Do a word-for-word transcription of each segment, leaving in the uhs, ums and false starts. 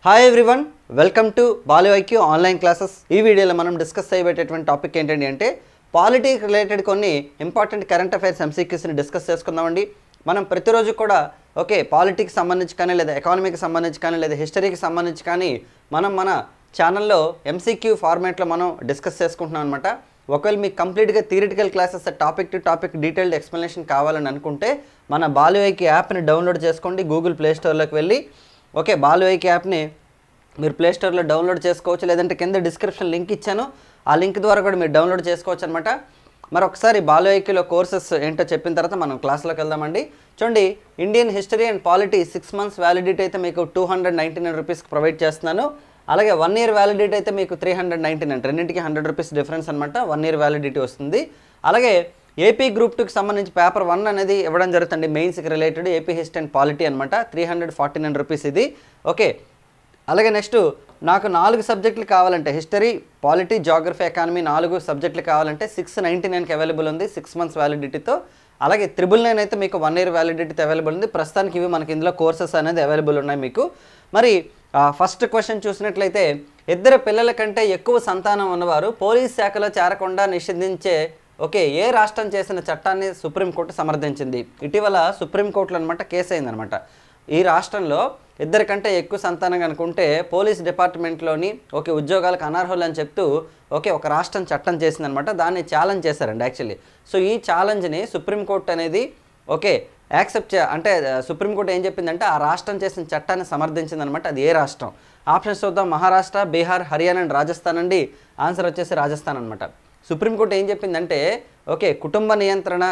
Hi everyone, welcome to Balu IQ online classes. ఈ వీడియోలో మనం డిస్కస్ చేయబోయేటటువంటి టాపిక్ ఏంటండి అంటే పాలిటిక్స్ రిలేటెడ్ కొన్ని ఇంపార్టెంట్ కరెంట్ అఫైర్స్ ఎంసీక్యూస్ని డిస్కస్ చేసుకుందామండి. మనం ప్రతిరోజు కూడా ఓకే పాలిటిక్స్ సంబంధించి కానీ లేదా ఎకానమీకి సంబంధించి కానీ లేదా హిస్టరీకి సంబంధించి కానీ మనం మన ఛానల్లో ఎంసీక్యూ ఫార్మాట్లో మనం డిస్కస్ చేసుకుంటున్నాం అనమాట. ఒకవేళ మీకు కంప్లీట్గా theoretical classes topic to topic detailed explanation కావాలని అనుకుంటే మన బాలు ఐక్యూ యాప్ని డౌన్లోడ్ చేసుకోండి. గూగుల్ ప్లే స్టోర్లోకి వెళ్ళి ఓకే బాలు ఐక్యూ యాప్ని మీరు ప్లే స్టోర్లో డౌన్లోడ్ చేసుకోవచ్చు, లేదంటే కింద డిస్క్రిప్షన్ లింక్ ఇచ్చాను, ఆ లింక్ ద్వారా కూడా మీరు డౌన్లోడ్ చేసుకోవచ్చు అనమాట. మరి ఒకసారి బాలు ఐక్యూలో కోర్సెస్ ఏంటో చెప్పిన తర్వాత మనం క్లాస్లోకి వెళ్దామండి. చూడండి, Indian history and polity six months validity అయితే మీకు టూ హండ్రెడ్ నైంటీ నైన్ రూపీస్కి ప్రొవైడ్ చేస్తున్నాను. అలాగే వన్ ఇయర్ వ్యాలిడిటీ అయితే మీకు త్రీ హండ్రెడ్ నైంటీ నైన్ రెండింటికి హండ్రెడ్ రూపీస్ డిఫరెన్స్ అనమాట. వన్ ఇయర్ వ్యాలిడిటీ వస్తుంది. అలాగే ఏపీ గ్రూప్ టూకి సంబంధించి పేపర్ వన్ అనేది ఇవ్వడం జరుగుతుంది, మెయిన్స్కి related AP history and polity అనమాట. Three hundred forty nine rupees ఇది. ఓకే, అలాగే నెక్స్ట్ నాకు నాలుగు సబ్జెక్టులు కావాలంటే హిస్టరీ, పాలిటీ, జాగ్రఫీ, ఎకానమీ నాలుగు సబ్జెక్టులు కావాలంటే సిక్స్ నైంటీ నైన్కి అవైలబుల్ ఉంది సిక్స్ మంత్స్ వ్యాలిడిటీతో. అలాగే త్రిబుల్ నైన్ అయితే మీకు వన్ ఇయర్ వ్యాలిడిటీతో అవైలబుల్ ఉంది. ప్రస్తుతానికి ఇవి మనకి ఇందులో కోర్సెస్ అనేది అవైలబుల్ ఉన్నాయి మీకు. మరి ఫస్ట్ క్వశ్చన్ చూసినట్లయితే, ఇద్దరు పిల్లల కంటే ఎక్కువ సంతానం ఉన్నవారు పోలీస్ శాఖలో చేరకుండా నిషేధించే ఓకే ఏ రాష్ట్రం చేసిన చట్టాన్ని సుప్రీంకోర్టు సమర్థించింది? ఇటీవల సుప్రీంకోర్టులో అనమాట కేసు అయిందనమాట. ఈ రాష్ట్రంలో ఇద్దరికంటే ఎక్కువ సంతానం అనుకుంటే పోలీస్ డిపార్ట్మెంట్లోని ఓకే ఉద్యోగాలకు అనర్హులు అని చెప్తూ ఓకే ఒక రాష్ట్రం చట్టం చేసిందనమాట. దాన్ని ఛాలెంజ్ చేశారండి యాక్చువల్లీ. సో ఈ ఛాలెంజ్ని సుప్రీంకోర్టు అనేది ఓకే యాక్సెప్ట్ చే అంటే సుప్రీంకోర్టు ఏం చెప్పిందంటే ఆ రాష్ట్రం చేసిన చట్టాన్ని సమర్థించిందనమాట. అది ఏ రాష్ట్రం? ఆప్షన్స్ చూద్దాం. మహారాష్ట్ర, బీహార్, హర్యానా అండ్ రాజస్థాన్ అండి. ఆన్సర్ వచ్చేసి రాజస్థాన్ అనమాట. సుప్రీంకోర్టు ఏం చెప్పిందంటే ఓకే కుటుంబ నియంత్రణ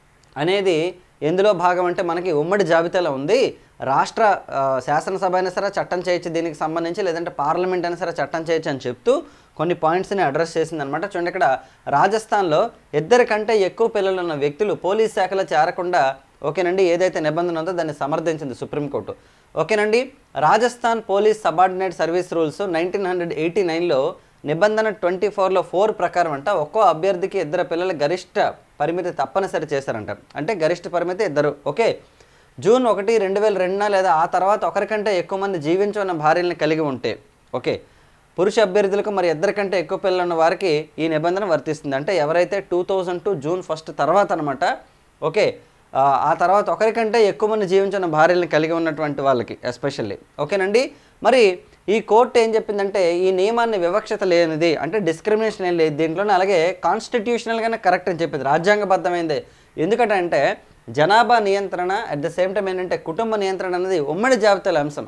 అనేది ఎందులో భాగం అంటే మనకి ఉమ్మడి జాబితాలో ఉంది. రాష్ట్ర శాసనసభ అయినా సరే చట్టం చేయొచ్చు దీనికి సంబంధించి, లేదంటే పార్లమెంట్ అయినా సరే చట్టం చేయొచ్చు అని చెప్తూ కొన్ని పాయింట్స్ని అడ్రస్ చేసిందనమాట. చూడండి, ఇక్కడ రాజస్థాన్లో ఇద్దరి కంటే ఎక్కువ పిల్లలు ఉన్న వ్యక్తులు పోలీస్ శాఖలో చేరకుండా ఓకేనండి ఏదైతే నిబంధన ఉందో దాన్ని సమర్థించింది సుప్రీంకోర్టు. ఓకేనండి, Rajasthan police subordinate service rules nineteen hundred eighty నైన్లో నిబంధన ట్వంటీ ఫోర్లో ఫోర్ ప్రకారం అంట ఒక్కో అభ్యర్థికి ఇద్దరు పిల్లల గరిష్ట పరిమితి తప్పనిసరి చేశారంట. అంటే గరిష్ట పరిమితి ఇద్దరు. ఓకే, జూన్ ఒకటి రెండు వేల రెండున లేదా ఆ తర్వాత ఒకరికంటే ఎక్కువ మంది జీవించున్న భార్యలను కలిగి ఉంటే ఓకే పురుష అభ్యర్థులకు మరి ఇద్దరికంటే ఎక్కువ పిల్లలు ఉన్న వారికి ఈ నిబంధన వర్తిస్తుంది. అంటే ఎవరైతే two thousand two June first తర్వాత అనమాట ఓకే ఆ తర్వాత ఒకరికంటే ఎక్కువ మంది జీవించిన భార్యలను కలిగి ఉన్నటువంటి వాళ్ళకి ఎస్పెషల్లీ. ఓకేనండి, మరి ఈ కోర్టు ఏం చెప్పిందంటే ఈ నియమాన్ని వివక్షత లేనిది, అంటే డిస్క్రిమినేషన్ ఏం లేదు దీంట్లోనే. అలాగే కాన్స్టిట్యూషనల్గానే కరెక్ట్ అని చెప్పింది, రాజ్యాంగబద్ధమైంది. ఎందుకంటే అంటే జనాభా నియంత్రణ అట్ ద సేమ్ టైం ఏంటంటే కుటుంబ నియంత్రణ అనేది ఉమ్మడి జాబితాల అంశం.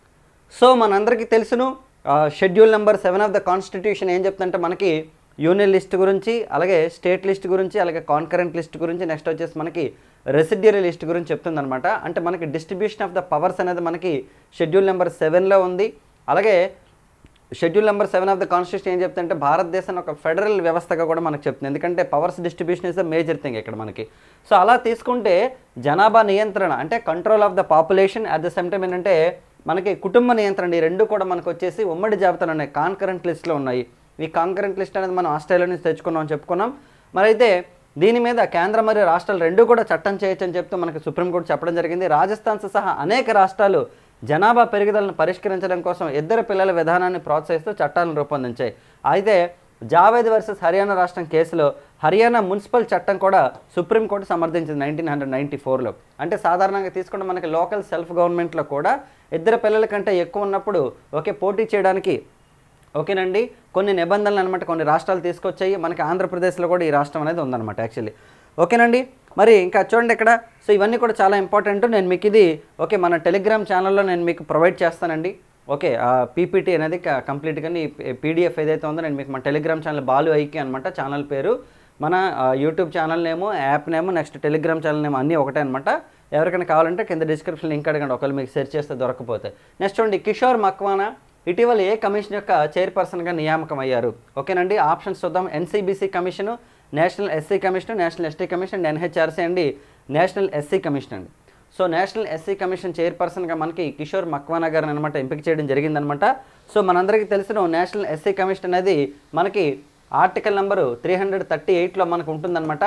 సో మనందరికీ తెలుసును schedule number seven of the constitution ఏం చెప్తుందంటే మనకి యూనియన్ లిస్ట్ గురించి, అలాగే స్టేట్ లిస్ట్ గురించి, అలాగే కాన్కరెంట్ లిస్ట్ గురించి, నెక్స్ట్ వచ్చేసి మనకి రెసిడ్యూరీ లిస్ట్ గురించి చెప్తుందనమాట. అంటే మనకి డిస్ట్రిబ్యూషన్ ఆఫ్ ద పవర్స్ అనేది మనకి షెడ్యూల్ నెంబర్ సెవెన్లో ఉంది. అలాగే schedule number seven of the constitution ఏం చెప్తుందంటే భారతదేశాన్ని ఒక ఫెడరల్ వ్యవస్థగా కూడా మనకు చెప్తుంది. ఎందుకంటే powers distribution is the major thing ఇక్కడ మనకి. సో అలా తీసుకుంటే జనాభా నియంత్రణ అంటే control of the population, at the same time ఏంటంటే మనకి కుటుంబ నియంత్రణ, ఈ రెండు కూడా మనకు వచ్చేసి ఉమ్మడి జాబితాలు ఉన్నాయి, కాన్కరెంట్ లిస్ట్లో ఉన్నాయి. ఈ కాన్కరెంట్ లిస్ట్ అనేది మనం ఆస్ట్రేలియా నుంచి తెచ్చుకున్నాం చెప్పుకున్నాం. మరి అయితే దీని మీద కేంద్ర మరియు రాష్ట్రాలు రెండు కూడా చట్టం చేయొచ్చు అని చెప్తూ మనకి సుప్రీంకోర్టు చెప్పడం జరిగింది. రాజస్థాన్ సహా అనేక రాష్ట్రాలు జనాభా పెరుగుదలను పరిష్కరించడం కోసం ఇద్దరు పిల్లల విధానాన్ని ప్రోత్సహిస్తూ చట్టాలను రూపొందించాయి. అయితే జావేద్ వర్సెస్ హర్యానా రాష్ట్రం కేసులో హర్యానా మున్సిపల్ చట్టం కూడా సుప్రీంకోర్టు సమర్థించింది నైన్టీన్ హండ్రెడ్ నైంటీ ఫోర్లో. అంటే సాధారణంగా తీసుకుంటే మనకి లోకల్ సెల్ఫ్ గవర్నమెంట్లో కూడా ఇద్దరు పిల్లల కంటే ఎక్కువ ఉన్నప్పుడు ఓకే పోటీ చేయడానికి ఓకేనండి కొన్ని నిబంధనలు అనమాట కొన్ని రాష్ట్రాలు తీసుకొచ్చాయి. మనకి ఆంధ్రప్రదేశ్లో కూడా ఈ రాష్ట్రం అనేది ఉందన్నమాట యాక్చువల్లీ. ఓకేనండి, మరి ఇంకా చూడండి ఇక్కడ. సో ఇవన్నీ కూడా చాలా ఇంపార్టెంట్. నేను మీకు ఇది ఓకే మన టెలిగ్రామ్ ఛానల్లో నేను మీకు ప్రొవైడ్ చేస్తానండి. ఓకే పీపీటీ అనేది కంప్లీట్గా పీడిఎఫ్ ఏదైతే ఉందో నేను మీకు మన టెలిగ్రామ్ ఛానల్ బాలు ఐక్యూ అనమాట ఛానల్ పేరు. మన యూట్యూబ్ ఛానల్ నేమో, యాప్ నేమో, నెక్స్ట్ టెలిగ్రామ్ ఛానల్ నేమో అన్నీ ఒకటే అనమాట. ఎవరికైనా కావాలంటే కింద డిస్క్రిప్షన్ లింక్ అడగండి ఒకవేళ మీకు సెర్చ్ చేస్తే దొరకపోతే. నెక్స్ట్ చూడండి, కిషోర్ మక్వానా ఇటీవల ఏ కమిషన్ యొక్క చైర్పర్సన్గా నియామకం అయ్యారు? ఓకేనండి, ఆప్షన్స్ చూద్దాం. NCBC commission, national SC commission, national ST commission and NHRC అండి. నేషనల్ ఎస్సీ కమిషన్ అండి. సో నేషనల్ ఎస్సీ కమిషన్ చైర్పర్సన్గా మనకి కిషోర్ మక్వానా గారిని అనమాట ఎంపిక చేయడం జరిగిందనమాట. సో మనందరికీ తెలిసిన నేషనల్ ఎస్సీ కమిషన్ అనేది మనకి article number three hundred thirty ఎయిట్లో మనకు ఉంటుందన్నమాట.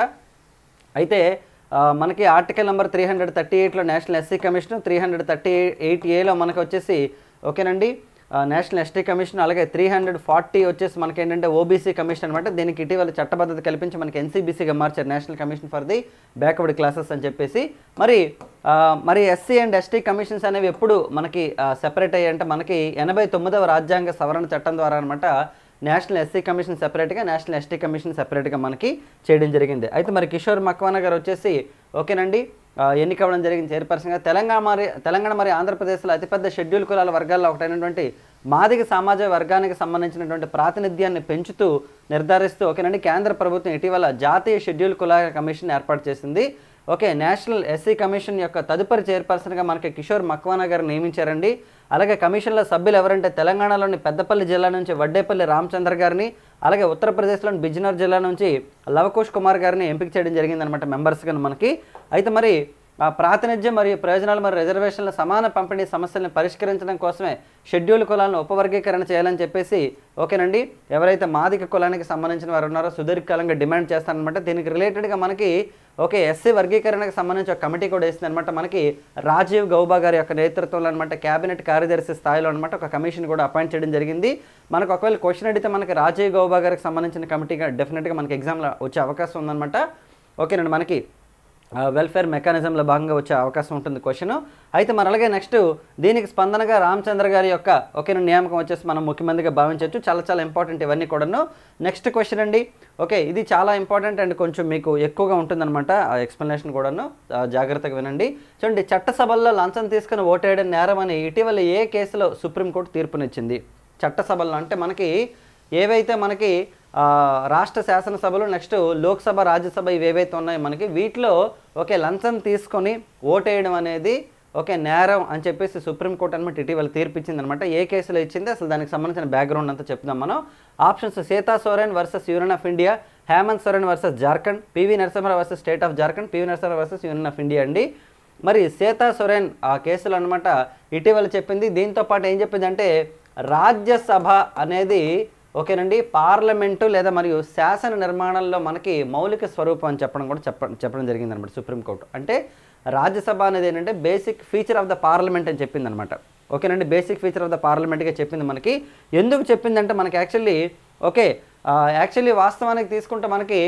అయితే మనకి article number three hundred thirty ఎయిట్లో national SC commission, three hundred thirty eight ఏలో మనకు వచ్చేసి ఓకేనండి నేషనల్ ఎస్టీ కమిషన్, అలాగే త్రీ హండ్రెడ్ ఫార్టీ వచ్చేసి మనకి ఏంటంటే ఓబీసీ కమిషన్ అనమాట. దీనికి ఇటీవల చట్టబద్ధత కల్పించి మనకి ఎన్సీబీసీగా మార్చారు, national commission for the backward classes అని చెప్పేసి. మరి మరి ఎస్సీ అండ్ ఎస్టీ కమిషన్స్ అనేవి ఎప్పుడు మనకి సెపరేట్ అయ్యాయంటే మనకి ఎనభై తొమ్మిదవ రాజ్యాంగ సవరణ చట్టం ద్వారా అనమాట నేషనల్ ఎస్సీ కమిషన్ సెపరేట్గా, నేషనల్ ఎస్టీ కమిషన్ సెపరేట్గా మనకి చేయడం జరిగింది. అయితే మరి కిషోర్ మక్వానా గారు వచ్చేసి ఓకేనండి ఎన్నికవ్వడం జరిగింది చైర్పర్సన్గా. తెలంగాణ మరి తెలంగాణ మరి ఆంధ్రప్రదేశ్లో అతిపెద్ద షెడ్యూల్ కులాల వర్గాల్లో ఒకటైనటువంటి మాదిగ సమాజ వర్గానికి సంబంధించినటువంటి ప్రాతినిధ్యాన్ని పెంచుతూ నిర్ధారిస్తూ ఓకేనండి కేంద్ర ప్రభుత్వం ఇటీవల జాతీయ షెడ్యూల్ కులాల కమిషన్ ఏర్పాటు చేసింది. ఓకే, నేషనల్ ఎస్సీ కమిషన్ యొక్క తదుపరి చైర్పర్సన్గా మనకి కిషోర్ మక్వానా గారు నియమించారండి. అలాగే కమిషన్ల సభ్యులు ఎవరంటే తెలంగాణలోని పెద్దపల్లి జిల్లా నుంచి వడ్డేపల్లి రామచంద్ర గారిని, అలాగే ఉత్తరప్రదేశ్లోని బిజ్నోర్ జిల్లా నుంచి లవకుష్ కుమార్ గారిని ఎంపిక చేయడం జరిగిందనమాట మెంబర్స్గా మనకి. అయితే మరి ప్రాతినిధ్యం మరియు ప్రయోజనాలు మరియు రిజర్వేషన్ల సమాన పంపిణీ సమస్యలను పరిష్కరించడం కోసమే షెడ్యూల్ కులాలను ఉపవర్గీకరణ చేయాలని చెప్పేసి ఓకేనండి ఎవరైతే మాదిక కులానికి సంబంధించిన వారు ఉన్నారో సుదీర్ఘకాలంగా డిమాండ్ చేస్తారనమాట. దీనికి రిలేటెడ్గా మనకి ఓకే ఎస్సీ వర్గీకరణకు సంబంధించి ఒక కమిటీ కూడా వేసింది అనమాట. మనకి రాజీవ్ గౌబా గారి యొక్క నేతృత్వంలో అనమాట క్యాబినెట్ కార్యదర్శి స్థాయిలో అనమాట ఒక కమిషన్ కూడా అపాయింట్ చేయడం జరిగింది. మనకు ఒకవేళ క్వశ్చన్ అడిగితే మనకి రాజీవ్ గౌబా గారికి సంబంధించిన కమిటీగా డెఫినెట్గా మనకి ఎగ్జామ్లో వచ్చే అవకాశం ఉందన్నమాట. ఓకేనండి మనకి వెల్ఫేర్ మెకానిజంలో భాగంగా వచ్చే అవకాశం ఉంటుంది క్వశ్చన్. అయితే మరి అలాగే నెక్స్ట్ దీనికి స్పందనగా రామచంద్ర గారి యొక్క ఓకే నియామకం వచ్చేసి మనం ముఖ్యమంత్రిగా భావించవచ్చు. చాలా చాలా ఇంపార్టెంట్ ఇవన్నీ కూడాను. నెక్స్ట్ క్వశ్చన్ అండి, ఓకే ఇది చాలా ఇంపార్టెంట్ అండ్ కొంచెం మీకు ఎక్కువగా ఉంటుందన్నమాట ఎక్స్ప్లెనేషన్ కూడాను, జాగ్రత్తగా వినండి. చూడండి, చట్టసభల్లో లంచం తీసుకుని ఓటేయడం నేరం అని ఇటీవల ఏ కేసులో సుప్రీంకోర్టు తీర్పునిచ్చింది? చట్టసభల్లో అంటే మనకి ఏవైతే మనకి రాష్ట్ర శాసనసభలు నెక్స్ట్ లోక్సభ రాజ్యసభ ఇవి ఏవైతే ఉన్నాయో మనకి వీటిలో ఓకే లంచం తీసుకొని ఓటేయడం అనేది ఓకే నేరం అని చెప్పేసి సుప్రీంకోర్టు అనమాట ఇటీవల తీర్పిచ్చింది అనమాట. ఏ కేసులో ఇచ్చింది అసలు దానికి సంబంధించిన బ్యాక్గ్రౌండ్ అంతా చెప్తాం మనం. Options Sita Soren versus union of India, Hemant Soren versus Jharkhand, PV Narasimha Rao versus state of Jharkhand, PV Narasimha Rao versus union of India అండి. మరి సీతా సోరెన్ ఆ కేసులు అనమాట ఇటీవల చెప్పింది. దీంతో పాటు ఏం చెప్పింది అంటే రాజ్యసభ అనేది ఓకేనండి పార్లమెంటు లేదా మరియు శాసన నిర్మాణంలో మనకి మౌలిక స్వరూపం అని చెప్పడం కూడా చెప్ప చెప్పడం జరిగింది అనమాట సుప్రీంకోర్టు. అంటే రాజ్యసభ అనేది ఏంటంటే basic feature of the parliament అని చెప్పింది అనమాట. ఓకేనండి బేసిక్ ఫీచర్ ఆఫ్ ద పార్లమెంట్గా చెప్పింది మనకి. ఎందుకు చెప్పిందంటే మనకి యాక్చువల్లీ ఓకే యాక్చువల్లీ వాస్తవానికి తీసుకుంటే మనకి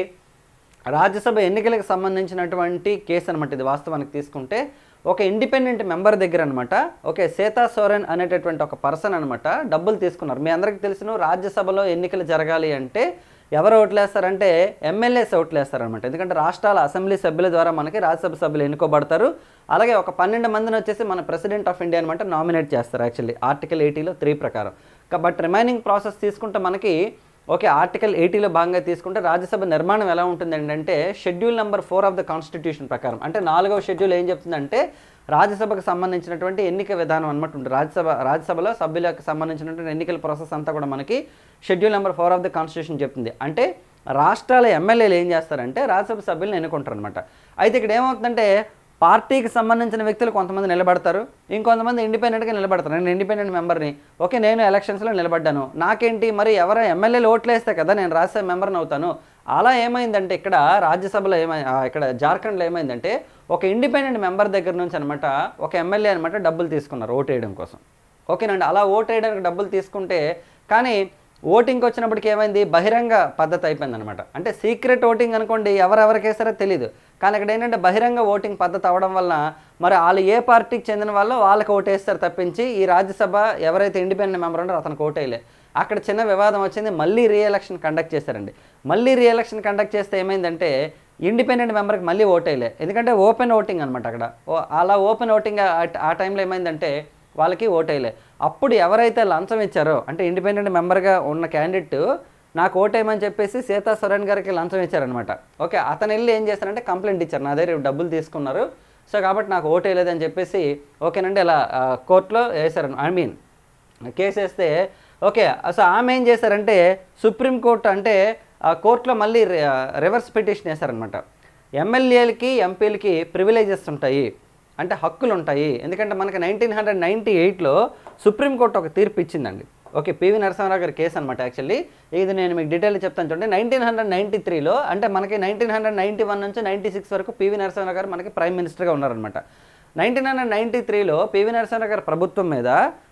రాజ్యసభ ఎన్నికలకు సంబంధించినటువంటి కేసు అనమాట ఇది. వాస్తవానికి తీసుకుంటే ఒక ఇండిపెండెంట్ మెంబర్ దగ్గర అనమాట ఓకే సీతా సోరెన్ అనేటటువంటి ఒక పర్సన్ అనమాట డబ్బులు తీసుకున్నారు. మీ అందరికీ తెలుసును రాజ్యసభలో ఎన్నికలు జరగాలి అంటే ఎవరు ఓట్లేస్తారంటే ఎమ్మెల్యేస్ ఓట్లేస్తారనమాట. ఎందుకంటే రాష్ట్రాల అసెంబ్లీ సభ్యుల ద్వారా మనకి రాజ్యసభ సభ్యులు ఎన్నుకోబడతారు. అలాగే ఒక పన్నెండు మందిని వచ్చేసి మన ప్రెసిడెంట్ ఆఫ్ ఇండియా అనమాట నామినేట్ చేస్తారు యాక్చువల్లీ ఆర్టికల్ ఎయిటీలో త్రీ ప్రకారం. బట్ రిమైనింగ్ ప్రాసెస్ తీసుకుంటే మనకి ఓకే ఆర్టికల్ ఎయిటీలో భాగంగా తీసుకుంటే రాజ్యసభ నిర్మాణం ఎలా ఉంటుంది ఏంటంటే schedule number four of the constitution ప్రకారం అంటే నాలుగవ షెడ్యూల్ ఏం చెప్తుందంటే రాజ్యసభకు సంబంధించినటువంటి ఎన్నిక విధానం అనమాట ఉంటుంది. రాజ్యసభ రాజ్యసభలో సభ్యులకు సంబంధించినటువంటి ఎన్నికల ప్రాసెస్ అంతా కూడా మనకి schedule number four of the constitution చెప్తుంది. అంటే రాష్ట్రాల ఎమ్మెల్యేలు ఏం చేస్తారంటే రాజ్యసభ సభ్యులను ఎన్నుకుంటారు అనమాట. అయితే ఇక్కడ ఏమవుతుందంటే పార్టీకి సంబంధించిన వ్యక్తులు కొంతమంది నిలబడతారు, ఇంకొంతమంది ఇండిపెండెంట్గా నిలబడతారు. నేను ఇండిపెండెంట్ మెంబర్ని ఓకే నేను ఎలక్షన్స్లో నిలబడ్డాను, నాకేంటి మరి ఎవరైనా ఎమ్మెల్యేలు ఓట్లు వేస్తే కదా నేను రాజ్యసభ మెంబర్ని అవుతాను. అలా ఏమైందంటే ఇక్కడ రాజ్యసభలో ఏమై ఇక్కడ జార్ఖండ్లో ఏమైందంటే ఒక ఇండిపెండెంట్ మెంబర్ దగ్గర నుంచి అనమాట ఒక ఎమ్మెల్యే అనమాట డబ్బులు తీసుకున్నారు ఓటు వేయడం కోసం. ఓకేనండి అలా ఓటు వేయడానికి డబ్బులు తీసుకుంటే కానీ ఓటింగ్కి వచ్చినప్పటికి ఏమైంది బహిరంగ పద్ధతి అయిపోయింది అనమాట. అంటే సీక్రెట్ ఓటింగ్ అనుకోండి ఎవరెవరికి వేస్తారో తెలియదు, కానీ ఇక్కడ ఏంటంటే బహిరంగ ఓటింగ్ పద్ధతి అవ్వడం వల్ల మరి వాళ్ళు ఏ పార్టీకి చెందిన వాళ్ళు వాళ్ళకి ఓటు వేస్తారు తప్పించి ఈ రాజ్యసభ ఎవరైతే ఇండిపెండెంట్ మెంబర్ ఉన్నారో అతనికి ఓటు వేయలే. అక్కడ చిన్న వివాదం వచ్చింది, మళ్ళీ రీఎలక్షన్ కండక్ట్ చేశారండి. మళ్ళీ రీఎలక్షన్ కండక్ట్ చేస్తే ఏమైందంటే ఇండిపెండెంట్ మెంబర్కి మళ్ళీ ఓటు వేయలే, ఎందుకంటే ఓపెన్ ఓటింగ్ అనమాట అక్కడ. అలా ఓపెన్ ఓటింగ్ ఆ టైంలో ఏమైందంటే వాళ్ళకి ఓటు వేయలే. అప్పుడు ఎవరైతే లంచం ఇచ్చారో అంటే ఇండిపెండెంట్ మెంబర్గా ఉన్న క్యాండిడేట్ నాకు ఓటేయమని చెప్పేసి సీతా సోరెన్ గారికి లంచం ఇచ్చారనమాట. ఓకే అతను వెళ్ళి ఏం చేశారంటే కంప్లైంట్ ఇచ్చారు, నా దగ్గర డబ్బులు తీసుకున్నారు సో కాబట్టి నాకు ఓటు వేయలేదని చెప్పేసి ఓకేనండి ఇలా కోర్టులో వేశారు, ఐ మీన్ కేసు వేస్తే ఓకే సో ఆమె ఏం చేశారంటే సుప్రీంకోర్టు అంటే కోర్టులో మళ్ళీ రివర్స్ పిటిషన్ వేశారనమాట. ఎమ్మెల్యేలకి ఎంపీలకి ప్రివిలేజెస్ ఉంటాయి అంటే హక్కులు ఉంటాయి, ఎందుకంటే మనకి నైన్టీన్ హండ్రెడ్ నైంటీ ఎయిట్లో సుప్రీంకోర్టు ఒక తీర్పు ఇచ్చిందండి. ఓకే పివి నరసింహరావు గారి కేసు అనమాట. యాక్చువల్లీ ఇది నేను మీకు డీటెయిల్ చెప్తాను చూడండి. నైన్టీన్ హండ్రెడ్ నైంటీ త్రీలో అంటే మనకి నైన్టీన్ హండ్రెడ్ నైంటీ వన్ నుంచి నైంటీ సిక్స్ వరకు పివి నరసింహరావు గారు మనకి ప్రైమ్ మినిస్టర్గా ఉన్నారనమాట. నైన్టీన్ హండ్రెడ్ నైంటీ త్రీలో పివి నరసింహరావు గారి ప్రభుత్వం మీద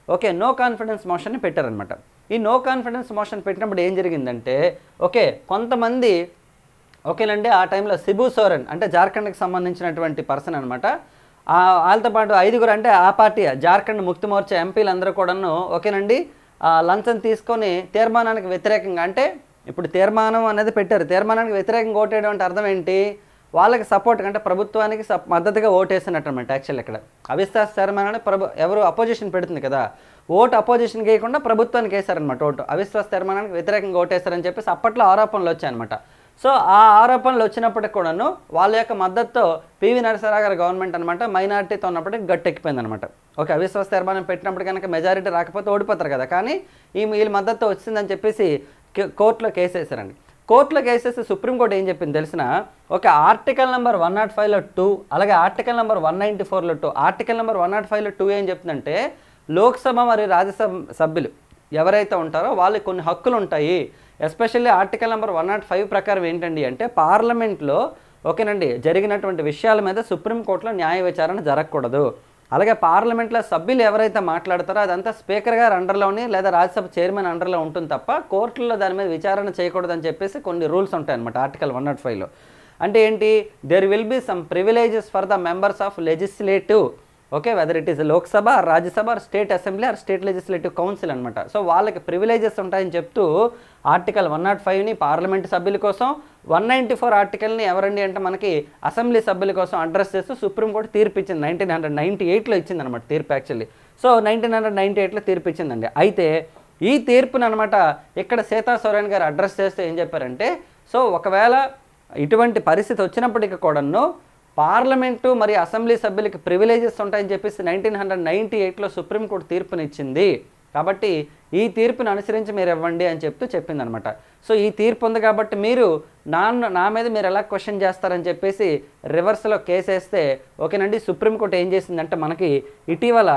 ఓకే నో కాన్ఫిడెన్స్ మోషన్ని పెట్టారనమాట. ఈ నో కాన్ఫిడెన్స్ మోషన్ పెట్టినప్పుడు ఏం జరిగిందంటే ఓకే కొంతమంది ఓకేనండి ఆ టైంలో సిబు సోరెన్ అంటే జార్ఖండ్కి సంబంధించినటువంటి పర్సన్ అనమాట. వాళ్ళతో పాటు ఐదుగురు అంటే ఆ పార్టీ జార్ఖండ్ ముక్తి మోర్చా ఎంపీలు అందరూ కూడాను ఓకేనండి లంచం తీసుకొని తీర్మానానికి వ్యతిరేకంగా అంటే ఇప్పుడు తీర్మానం అనేది పెట్టారు, తీర్మానానికి వ్యతిరేకంగా ఓటేయడం అంటే అర్థం ఏంటి, వాళ్ళకి సపోర్ట్ అంటే ప్రభుత్వానికి మద్దతుగా ఓటేసినట్టు అనమాట. యాక్చువల్ ఇక్కడ అవిశ్వాస తీర్మానాన్ని ప్రభు ఎవరు అపోజిషన్ పెడుతుంది కదా, ఓటు అపోజిషన్కి వేయకుండా ప్రభుత్వానికి వేశారనమాట ఓటు, అవిశ్వాస తీర్మానానికి వ్యతిరేకంగా ఓటేశారని చెప్పేసి అప్పట్లో ఆరోపణలు వచ్చాయన్నమాట. సో ఆ ఆరోపణలు వచ్చినప్పటికి కూడాను వాళ్ళ యొక్క మద్దతుతో పివి నరసింహారావు గారి గవర్నమెంట్ అనమాట మైనారిటీతో ఉన్నప్పటికీ గట్టెక్కిపోయింది అనమాట. ఓకే అవిశ్వాస తీర్మానం పెట్టినప్పుడు కనుక మెజారిటీ రాకపోతే ఓడిపోతారు కదా, కానీ ఈ వీళ్ళ మద్దతు వచ్చిందని చెప్పేసి కోర్టులో కేసు వేశారండి. కోర్టులో కేసేసి సుప్రీంకోర్టు ఏం చెప్పింది తెలిసిన ఒక ఆర్టికల్ నెంబర్ వన్ నాట్ ఫైవ్లో టూ అలాగే ఆర్టికల్ నెంబర్ వన్ నైంటీ ఫోర్లో two article number one not ఫైవ్లో టూ ఏం చెప్తుందంటే లోక్సభ మరియు రాజ్యసభ సభ్యులు ఎవరైతే ఉంటారో వాళ్ళకి కొన్ని హక్కులు ఉంటాయి. Especially article number one not five ప్రకారం ఏంటండి అంటే పార్లమెంట్లో ఓకేనండి జరిగినటువంటి విషయాల మీద సుప్రీంకోర్టులో న్యాయ విచారణ జరగకూడదు. అలాగే పార్లమెంట్లో సభ్యులు ఎవరైతే మాట్లాడతారో అదంతా స్పీకర్ గారు అండర్లోని లేదా రాజ్యసభ చైర్మన్ అండర్లో ఉంటుంది తప్ప కోర్టుల్లో దాని మీద విచారణ చేయకూడదు అని చెప్పేసి కొన్ని రూల్స్ ఉంటాయన్నమాట ఆర్టికల్ వన్ నాట్ ఫైవ్లో. అంటే ఏంటి, there will be some privileges for the members of legislative okay whether it is Lok Sabha Rajya Sabha state assembly or state legislative council అనమాట. సో వాళ్ళకి ప్రివిలేజెస్ ఉంటాయని చెప్తూ ఆర్టికల్ వన్ నాట్ ఫైవ్ని పార్లమెంట్ సభ్యుల కోసం, వన్ నైంటీ ఫోర్ ఆర్టికల్ని ఎవరండి అంటే మనకి అసెంబ్లీ సభ్యుల కోసం అడ్రస్ చేస్తూ సుప్రీంకోర్టు తీర్పు ఇచ్చింది. నైన్టీన్ హండ్రెడ్ నైంటీ ఎయిట్లో ఇచ్చింది అనమాట తీర్పు actually. So nineteen hundred ninety ఎయిట్లో తీర్పు ఇచ్చిందండి. అయితే ఈ తీర్పుని అనమాట ఇక్కడ సీతా సోరెన్ గారు అడ్రస్ చేస్తే ఏం చెప్పారంటే సో ఒకవేళ ఇటువంటి పరిస్థితి వచ్చినప్పటికీ కూడాను పార్లమెంటు మరియు అసెంబ్లీ సభ్యులకి ప్రివిలేజెస్ ఉంటాయని చెప్పేసి నైన్టీన్ హండ్రెడ్ నైంటీ ఎయిట్లో సుప్రీంకోర్టు తీర్పునిచ్చింది. కాబట్టి ఈ తీర్పుని అనుసరించి మీరు ఇవ్వండి అని చెప్తూ చెప్పిందనమాట. సో ఈ తీర్పు ఉంది కాబట్టి మీరు నా నా మీద మీరు ఎలా క్వశ్చన్ చేస్తారని చెప్పేసి రివర్స్లో కేసు వేస్తే ఓకేనండి సుప్రీంకోర్టు ఏం చేసిందంటే మనకి ఇటీవల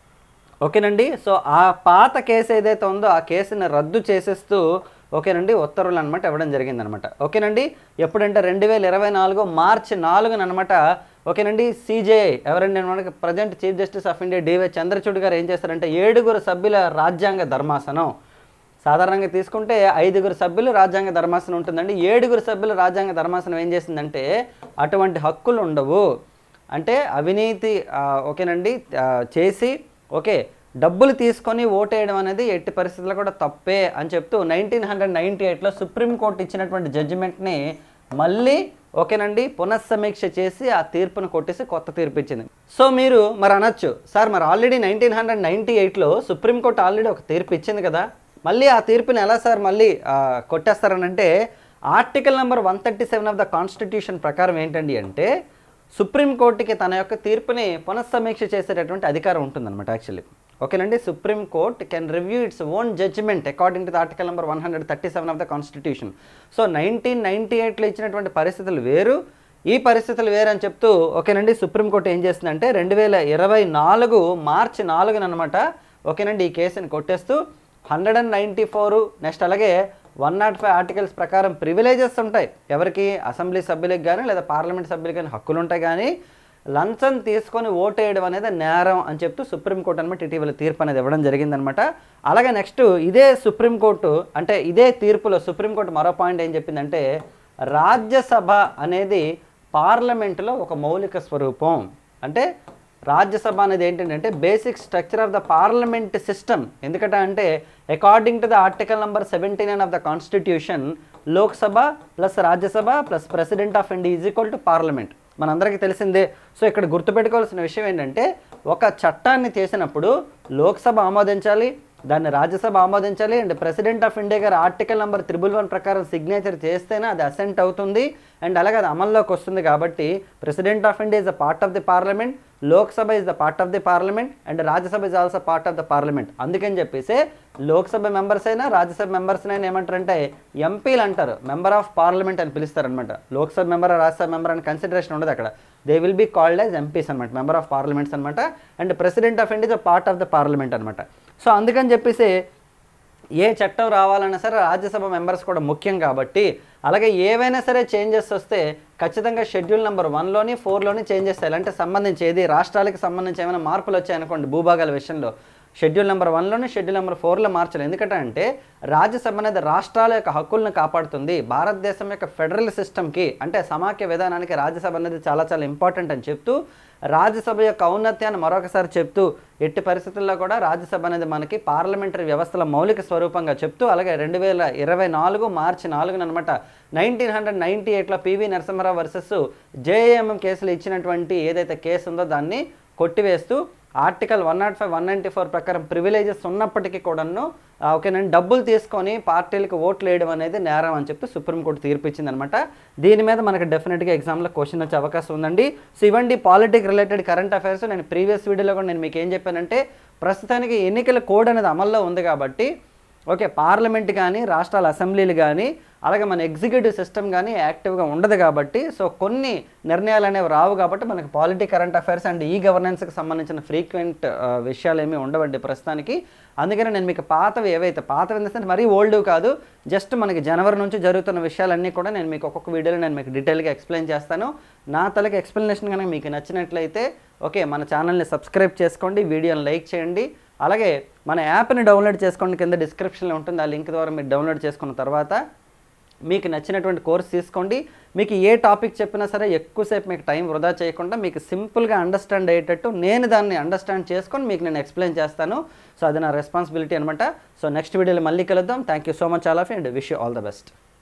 ఓకేనండి సో ఆ పాత కేసు ఏదైతే ఉందో ఆ కేసుని రద్దు చేసేస్తూ ఓకేనండి ఉత్తర్వులు అనమాట ఇవ్వడం జరిగిందనమాట. ఓకేనండి ఎప్పుడంటే రెండు వేల ఇరవై నాలుగు మార్చి నాలుగున అనమాట ఓకేనండి సిజేఐ ఎవరండి మనకి present chief justice of India DY Chandrachud గారు ఏం చేస్తారంటే ఏడుగురు సభ్యుల రాజ్యాంగ ధర్మాసనం, సాధారణంగా తీసుకుంటే ఐదుగురు సభ్యులు రాజ్యాంగ ధర్మాసనం ఉంటుందండి, ఏడుగురు సభ్యుల రాజ్యాంగ ధర్మాసనం ఏం చేసిందంటే అటువంటి హక్కులు ఉండవు అంటే అవినీతి ఓకేనండి చేసి ఓకే డబ్బులు తీసుకొని ఓటేయడం అనేది ఎట్టి పరిస్థితుల్లో కూడా తప్పే అని చెప్తూ నైన్టీన్ హండ్రెడ్ నైంటీ ఎయిట్లో సుప్రీంకోర్టు ఇచ్చినటువంటి జడ్జిమెంట్ని మళ్ళీ ఓకేనండి పునఃసమీక్ష చేసి ఆ తీర్పును కొట్టేసి కొత్త తీర్పు ఇచ్చింది. సో మీరు మరి అనొచ్చు సార్ మరి ఆల్రెడీ నైన్టీన్ హండ్రెడ్ నైంటీ ఎయిట్లో సుప్రీంకోర్టు ఆల్రెడీ ఒక తీర్పు ఇచ్చింది కదా, మళ్ళీ ఆ తీర్పుని ఎలా సార్ మళ్ళీ కొట్టేస్తారనంటే article number one thirty seven of the constitution ప్రకారం ఏంటండి అంటే సుప్రీంకోర్టుకి తన యొక్క తీర్పుని పునఃసమీక్ష చేసేటటువంటి అధికారం ఉంటుందన్నమాట యాక్చువల్లీ. ఓకేనండి supreme court can review its own judgement according to the article number one hundred thirty seven of the constitution. So nineteen ninety ఎయిట్లో ఇచ్చినటువంటి పరిస్థితులు వేరు, ఈ పరిస్థితులు వేరు అని చెప్తూ ఓకేనండి సుప్రీంకోర్టు ఏం చేస్తుందంటే రెండు వేల ఇరవై నాలుగు మార్చి నాలుగున అనమాట ఓకేనండి ఈ కేసుని కొట్టేస్తూ hundred and ninety four next అలాగే వన్ నాట్ ఫైవ్ ఆర్టికల్స్ ప్రకారం ప్రివిలేజెస్ ఉంటాయి ఎవరికి అసెంబ్లీ సభ్యులకు కానీ లేదా పార్లమెంట్ సభ్యులకు కానీ హక్కులు ఉంటాయి, కానీ లంచం తీసుకొని ఓటేయడం అనేది నేరం అని చెప్తూ సుప్రీంకోర్టు అనమాట ఇటీవల తీర్పు అనేది ఇవ్వడం జరిగిందనమాట. అలాగే నెక్స్ట్ ఇదే సుప్రీంకోర్టు అంటే ఇదే తీర్పులో సుప్రీంకోర్టు మరో పాయింట్ ఏం చెప్పిందంటే రాజ్యసభ అనేది పార్లమెంటులో ఒక మౌలిక స్వరూపం. అంటే రాజ్యసభ అనేది ఏంటంటే basic structure of the parliament system. ఎందుకంటే అంటే according to the article number seventy nine of the constitution Lok Sabha plus Rajya Sabha plus president of India is equal to parliament మనందరికీ తెలిసిందే. సో ఇక్కడ గుర్తుపెట్టుకోవాల్సిన విషయం ఏంటంటే ఒక చట్టాన్ని చేసినప్పుడు లోక్సభ ఆమోదించాలి, దాన్ని రాజ్యసభ ఆమోదించాలి అండ్ ప్రెసిడెంట్ ఆఫ్ ఇండియా గారు ఆర్టికల్ నెంబర్ త్రిబుల్ వన్ ప్రకారం సిగ్నేచర్ చేస్తేనే అది అసెంట్ అవుతుంది అండ్ అలాగే అది అమల్లోకి వస్తుంది. కాబట్టి president of India is the part of the parliament, Lok Sabha is the part of the parliament and Rajya Sabha is also part of the parliament. అందుకని చెప్పేసి లోక్సభ మెంబర్స్ అయినా రాజ్యసభ మెంబర్స్ అయినా ఏమంటారంటే ఎంపీలు అంటారు, మెంబర్ ఆఫ్ పార్లమెంట్ అని పిలుస్తారు అనమాట. లోక్సభ మెంబర్ రాజ్యసభ మెంబర్ అని కన్సిడరేషన్ ఉండదు అక్కడ, they will be called as MPs అనమాట, మెంబర్ ఆఫ్ పార్లమెంట్స్ అనమాట. And president of India is part of the parliament అనమాట. సో అందుకని చెప్పేసి ఏ చట్టం రావాలన్నా సరే రాజ్యసభ మెంబర్స్ కూడా ముఖ్యం కాబట్టి అలాగే ఏవైనా సరే చేంజెస్ వస్తే ఖచ్చితంగా షెడ్యూల్ నెంబర్ వన్లోని ఫోర్లోని చేంజెస్ చేయాలి. అంటే సంబంధించి ఏది రాష్ట్రాలకు సంబంధించి ఏమైనా మార్పులు వచ్చాయనుకోండి భూభాగాల విషయంలో షెడ్యూల్ నెంబర్ వన్లోనే షెడ్యూల్ నెంబర్ ఫోర్లో మార్చాలి. ఎందుకంటే అంటే రాజ్యసభ అనేది రాష్ట్రాల యొక్క హక్కులను కాపాడుతుంది. భారతదేశం యొక్క ఫెడరల్ సిస్టమ్కి అంటే సమాఖ్య విధానానికి రాజ్యసభ అనేది చాలా చాలా ఇంపార్టెంట్ అని చెప్తూ, రాజ్యసభ యొక్క ఔన్నత్యాన్ని మరొకసారి చెప్తూ, ఎట్టి పరిస్థితుల్లో కూడా రాజ్యసభ అనేది మనకి పార్లమెంటరీ వ్యవస్థల మౌలిక స్వరూపంగా చెప్తూ, అలాగే రెండు వేల ఇరవై నాలుగు మార్చి నాలుగున అనమాట నైన్టీన్ హండ్రెడ్ నైంటీ ఎయిట్లో పివి నరసింహారావు వర్సెస్ జేఏఎంఎం కేసులు ఇచ్చినటువంటి ఏదైతే కేసు ఉందో దాన్ని కొట్టివేస్తూ article one not five one ninety four ప్రకారం ప్రివిలేజెస్ ఉన్నప్పటికీ కూడాను ఓకేనండి డబ్బులు తీసుకొని పార్టీలకు ఓట్లు వేయడం అనేది నేరం అని చెప్పి సుప్రీంకోర్టు తీర్పు ఇచ్చిందనమాట. దీని మీద మనకు డెఫినెట్గా ఎగ్జామ్లో క్వశ్చన్ వచ్చే అవకాశం ఉందండి. సో ఇవ్వండి పాలిటిక్ రిలేటెడ్ కరెంట్ అఫైర్స్. నేను ప్రీవియస్ వీడియోలో కూడా నేను మీకు ఏం చెప్పానంటే ప్రస్తుతానికి ఎన్నికల కోడ్ అనేది అమల్లో ఉంది కాబట్టి ఓకే పార్లమెంట్ కానీ రాష్ట్రాల అసెంబ్లీలు కానీ అలాగే మన ఎగ్జిక్యూటివ్ సిస్టమ్ కానీ యాక్టివ్గా ఉండదు కాబట్టి సో కొన్ని నిర్ణయాలు అనేవి రావు కాబట్టి మనకి పాలిటీ కరెంట్ అఫైర్స్ అండ్ ఈ గవర్నెన్స్కి సంబంధించిన ఫ్రీక్వెంట్ విషయాలు ఏమీ ఉండవండి ప్రస్తుతానికి. అందుకని నేను మీకు పాతవి ఏవైతే పాతవి ఏంటంటే మరీ ఓల్డ్ కాదు, జస్ట్ మనకి జనవరి నుంచి జరుగుతున్న విషయాలన్నీ కూడా నేను మీకు ఒక్కొక్క వీడియోలో నేను మీకు డీటెయిల్గా ఎక్స్ప్లెయిన్ చేస్తాను. నా తలకి ఎక్స్ప్లెనేషన్ కనుక మీకు నచ్చినట్లయితే ఓకే మన ఛానల్ని సబ్స్క్రైబ్ చేసుకోండి, వీడియోని లైక్ చేయండి, అలాగే మన యాప్ని డౌన్లోడ్ చేసుకోండి. కింద డిస్క్రిప్షన్లో ఉంటుంది, ఆ లింక్ ద్వారా మీరు డౌన్లోడ్ చేసుకున్న తర్వాత మీకు నచ్చినటువంటి కోర్స్ తీసుకోండి. మీకు ఏ టాపిక్ చెప్పినా సరే ఎక్కువసేపు మీకు టైం వృధా చేయకుండా మీకు సింపుల్గా అండర్స్టాండ్ అయ్యేటట్టు నేను దాన్ని అండర్స్టాండ్ చేసుకొని మీకు నేను ఎక్స్ప్లెయిన్ చేస్తాను. సో అది నా రెస్పాన్సిబిలిటీ అనమాట. సో నెక్స్ట్ వీడియోలో మళ్ళీ కలుద్దాం. Thank you so much all of you and wish you all the best.